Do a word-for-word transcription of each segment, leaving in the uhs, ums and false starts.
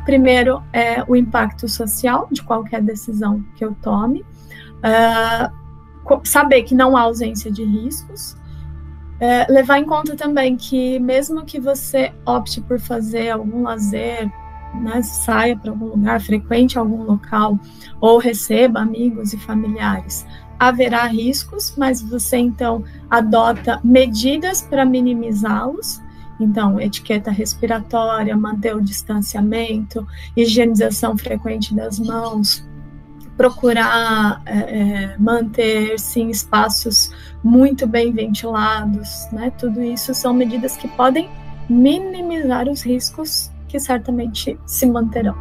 primeiro é o impacto social de qualquer decisão que eu tome, uh, saber que não há ausência de riscos, uh, levar em conta também que mesmo que você opte por fazer algum lazer, né, saia para algum lugar, frequente algum local ou receba amigos e familiares, haverá riscos, mas você então adota medidas para minimizá-los. Então, etiqueta respiratória, manter o distanciamento, higienização frequente das mãos, procurar é, manter-se em espaços muito bem ventilados, né? Tudo isso são medidas que podem minimizar os riscos que certamente se manterão.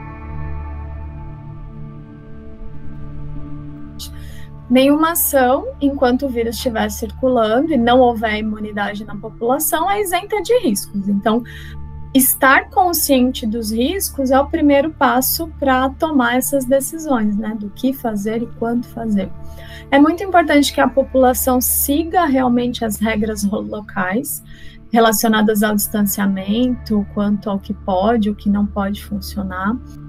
Nenhuma ação, enquanto o vírus estiver circulando e não houver imunidade na população, é isenta de riscos. Então, estar consciente dos riscos é o primeiro passo para tomar essas decisões, né? Do que fazer e quando fazer. É muito importante que a população siga realmente as regras locais, relacionadas ao distanciamento, quanto ao que pode, o que não pode funcionar.